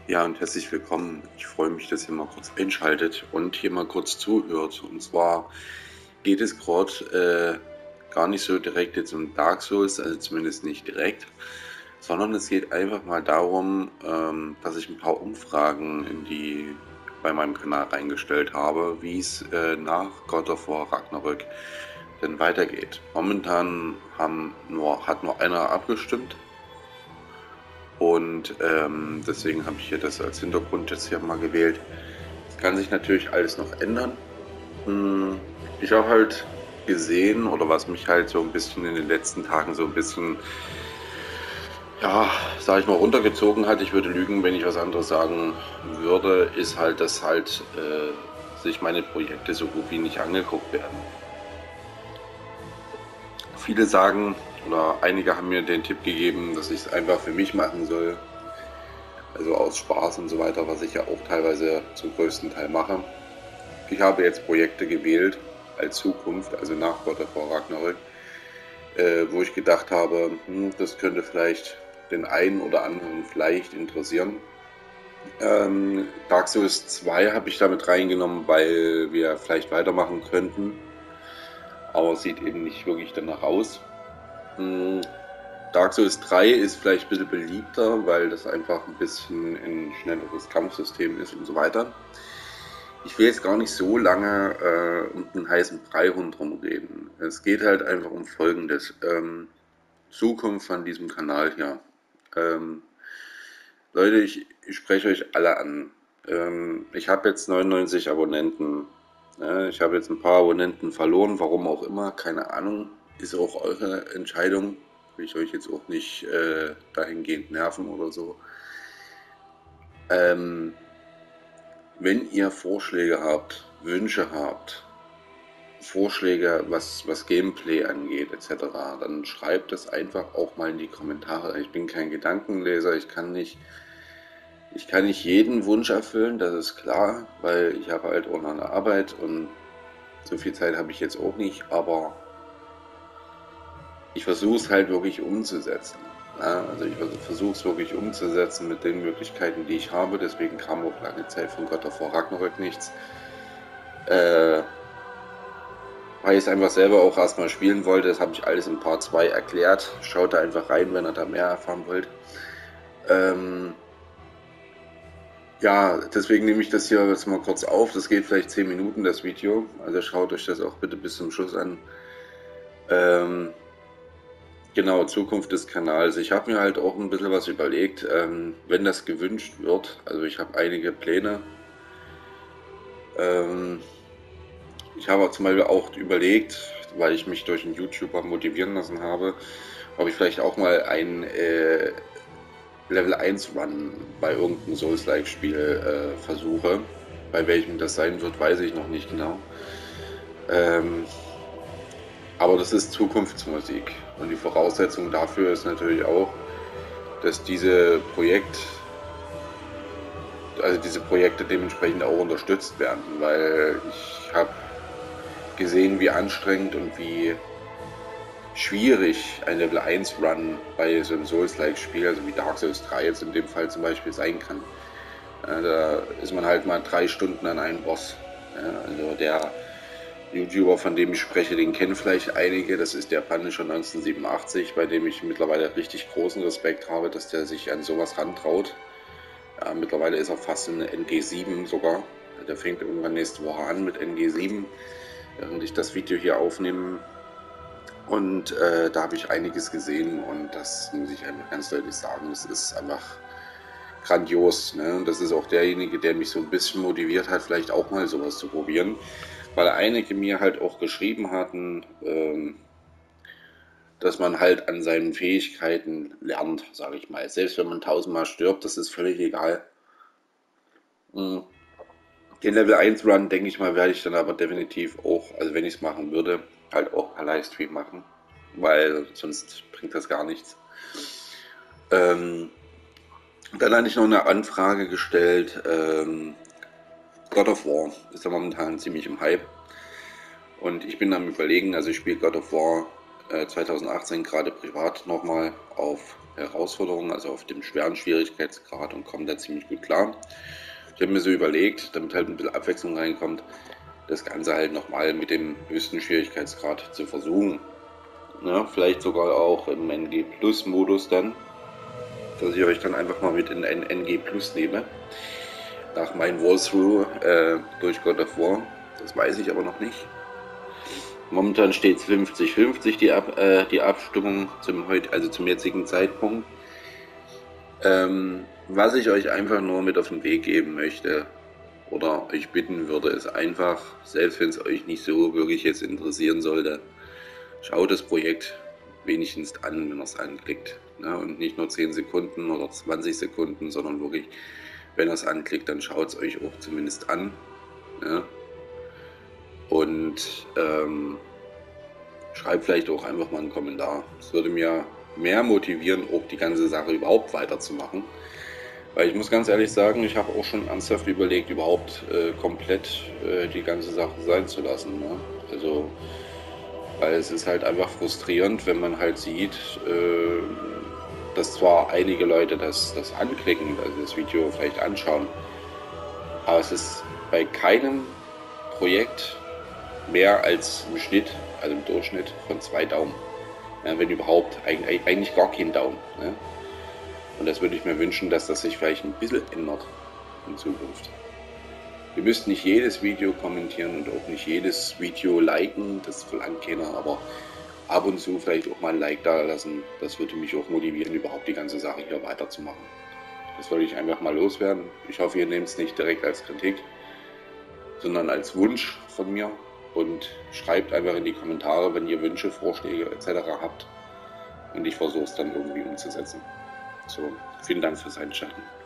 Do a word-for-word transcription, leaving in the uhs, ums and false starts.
Ja, und herzlich willkommen. Ich freue mich, dass ihr mal kurz einschaltet und hier mal kurz zuhört. Und zwar geht es gerade äh, gar nicht so direkt jetzt um Dark Souls, also zumindest nicht direkt, sondern es geht einfach mal darum, ähm, dass ich ein paar Umfragen in die bei meinem Kanal reingestellt habe, wie es äh, nach God of War Ragnarök denn weitergeht. Momentan haben nur, hat nur einer abgestimmt. Und ähm, deswegen habe ich hier das als Hintergrund jetzt hier mal gewählt. Das kann sich natürlich alles noch ändern. Hm, Ich habe halt gesehen, oder was mich halt so ein bisschen in den letzten Tagen so ein bisschen, ja, sag ich mal, runtergezogen hat, ich würde lügen, wenn ich was anderes sagen würde, ist halt, dass halt äh, sich meine Projekte so gut wie nicht angeguckt werden. Viele sagen, oder einige haben mir den Tipp gegeben, dass ich es einfach für mich machen soll, also aus Spaß und so weiter, was ich ja auch teilweise zum größten Teil mache. Ich habe jetzt Projekte gewählt als Zukunft, also nach God of War Ragnarök, äh, wo ich gedacht habe, hm, das könnte vielleicht den einen oder anderen vielleicht interessieren. Ähm, Dark Souls zwei habe ich damit reingenommen, weil wir vielleicht weitermachen könnten, aber es sieht eben nicht wirklich danach aus. Hm, Dark Souls drei ist vielleicht ein bisschen beliebter, weil das einfach ein bisschen ein schnelleres Kampfsystem ist und so weiter. Ich will jetzt gar nicht so lange äh, um den heißen Brei rundherum reden. Es geht halt einfach um Folgendes. Ähm, Zukunft von diesem Kanal hier. Ähm, Leute, ich, ich spreche euch alle an. Ähm, ich habe jetzt neunundneunzig Abonnenten. Ja, ich habe jetzt ein paar Abonnenten verloren, warum auch immer, keine Ahnung. Ist auch eure Entscheidung. Will ich euch jetzt auch nicht äh, dahingehend nerven oder so. Ähm, Wenn ihr Vorschläge habt, Wünsche habt, Vorschläge, was, was Gameplay angeht, et cetera, dann schreibt das einfach auch mal in die Kommentare. Ich bin kein Gedankenleser, ich kann nicht, ich kann nicht jeden Wunsch erfüllen, das ist klar, weil ich habe halt auch noch eine Arbeit und so viel Zeit habe ich jetzt auch nicht, aber ich versuche es halt wirklich umzusetzen. Ja, also ich versuche es wirklich umzusetzen mit den Möglichkeiten, die ich habe. Deswegen kam auch lange Zeit von God of War Ragnarök nichts. Äh, Weil ich es einfach selber auch erstmal spielen wollte. Das habe ich alles in Part zwei erklärt. Schaut da einfach rein, wenn ihr da mehr erfahren wollt. Ähm, ja, deswegen nehme ich das hier jetzt mal kurz auf. Das geht vielleicht zehn Minuten, das Video. Also schaut euch das auch bitte bis zum Schluss an. Ähm, genau, Zukunft des Kanals. Ich habe mir halt auch ein bisschen was überlegt, ähm, wenn das gewünscht wird. Also ich habe einige Pläne. Ähm, Ich habe zum Beispiel auch überlegt, weil ich mich durch einen YouTuber motivieren lassen habe, ob ich vielleicht auch mal ein äh, Level eins Run bei irgendeinem Souls-like-Spiel äh, versuche. Bei welchem das sein wird, weiß ich noch nicht genau. Ähm, aber das ist Zukunftsmusik. Und die Voraussetzung dafür ist natürlich auch, dass diese Projekt, also diese Projekte dementsprechend auch unterstützt werden, weil ich habe gesehen, wie anstrengend und wie schwierig ein Level eins Run bei so einem Souls-like-Spiel, also wie Dark Souls drei jetzt in dem Fall zum Beispiel sein kann. Ja, da ist man halt mal drei Stunden an einem Boss. Ja, also der YouTuber, von dem ich spreche, den kennen vielleicht einige. Das ist der Punisher neunzehnhundertsiebenundachtzig, bei dem ich mittlerweile richtig großen Respekt habe, dass der sich an sowas rantraut. Ja, mittlerweile ist er fast in N G sieben sogar. Der fängt irgendwann nächste Woche an mit N G sieben, während ich das Video hier aufnehme. Und äh, da habe ich einiges gesehen und das muss ich einfach ganz deutlich sagen, das ist einfach grandios. Ne? Und das ist auch derjenige, der mich so ein bisschen motiviert hat, vielleicht auch mal sowas zu probieren, weil einige mir halt auch geschrieben hatten, ähm, dass man halt an seinen Fähigkeiten lernt, sage ich mal. Selbst wenn man tausendmal stirbt, das ist völlig egal. Mhm. Den Level eins Run, denke ich mal, werde ich dann aber definitiv auch, also wenn ich es machen würde, halt auch per Livestream machen, weil sonst bringt das gar nichts. Ähm, Dann hatte ich noch eine Anfrage gestellt. Ähm, God of War ist ja momentan ziemlich im Hype. Und ich bin am Überlegen, also ich spiele God of War äh, zweitausendachtzehn gerade privat nochmal auf Herausforderungen, also auf dem schweren Schwierigkeitsgrad, und komme da ziemlich gut klar. Ich habe mir so überlegt, damit halt ein bisschen Abwechslung reinkommt, das Ganze halt nochmal mit dem höchsten Schwierigkeitsgrad zu versuchen. Ja, vielleicht sogar auch im N G Plus Modus dann, dass ich euch dann einfach mal mit in ein N G Plus nehme. Nach meinem Walkthrough äh, durch God of War. Das weiß ich aber noch nicht. Momentan steht es fünfzig fünfzig die, Ab, äh, die Abstimmung zum, heut, also zum jetzigen Zeitpunkt. Ähm, was ich euch einfach nur mit auf den Weg geben möchte oder euch bitten würde, ist einfach, selbst wenn es euch nicht so wirklich jetzt interessieren sollte, schaut das Projekt wenigstens an, wenn ihr es anklickt. Ne? Und nicht nur zehn Sekunden oder zwanzig Sekunden, sondern wirklich, wenn ihr es anklickt, dann schaut es euch auch zumindest an. Ne? Und ähm, schreibt vielleicht auch einfach mal einen Kommentar. Es würde mir mehr motivieren, auch die ganze Sache überhaupt weiterzumachen. Weil ich muss ganz ehrlich sagen, ich habe auch schon ernsthaft überlegt, überhaupt äh, komplett äh, die ganze Sache sein zu lassen. Ne? Also, weil es ist halt einfach frustrierend, wenn man halt sieht, äh, dass zwar einige Leute das, das anklicken, also das Video vielleicht anschauen, aber es ist bei keinem Projekt mehr als im Schnitt, also im Durchschnitt von zwei Daumen. Ja, wenn überhaupt, eigentlich, eigentlich gar kein Daumen. Ne? Und das würde ich mir wünschen, dass das sich vielleicht ein bisschen ändert in Zukunft. Ihr müsst nicht jedes Video kommentieren und auch nicht jedes Video liken, das verlangt keiner, aber ab und zu vielleicht auch mal ein Like da lassen. Das würde mich auch motivieren, überhaupt die ganze Sache hier weiterzumachen. Das wollte ich einfach mal loswerden. Ich hoffe, ihr nehmt es nicht direkt als Kritik, sondern als Wunsch von mir. Und schreibt einfach in die Kommentare, wenn ihr Wünsche, Vorschläge et cetera habt. Und ich versuche es dann irgendwie umzusetzen. So, vielen Dank fürs Einschalten.